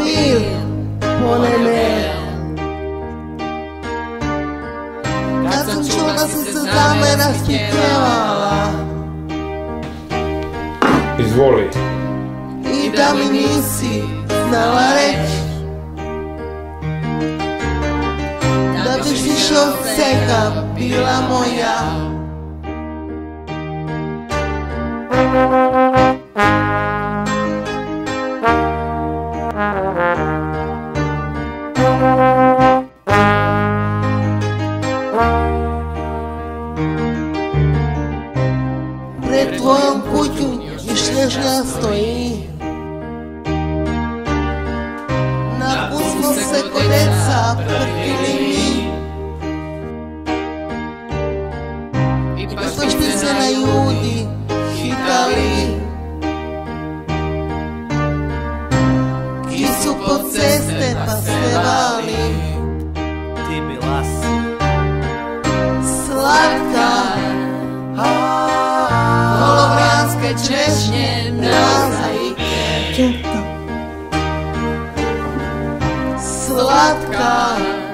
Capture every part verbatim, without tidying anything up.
papir ponene. Kad sam čula da si se za me raspjevala Izvoli. i da mi nisi znala reći da biš više od svega bila moja. Pred tvojom kuću i šlježnja stoji, na put smo se ko deca prtili mi, i baš ti se na ljudi hitali, kisu pod ceste pa se vali. Ti bila si slatka, holovranske češnje mozaike, slatka,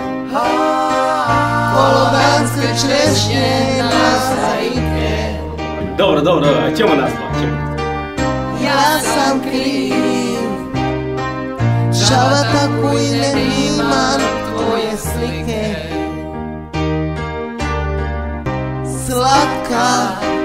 holovranske češnje mozaike. Dobro, dobro, dobro, ćemo nastaviti. Ja sam kriv, čavata koji ne imam tvoje slike, slatka,